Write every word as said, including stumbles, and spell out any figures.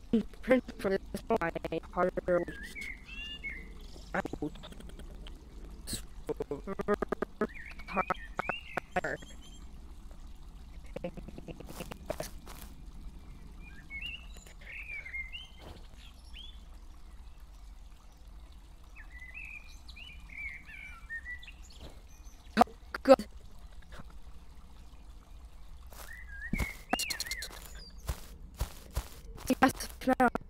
print for this my harder out harder. Good. Yes, now.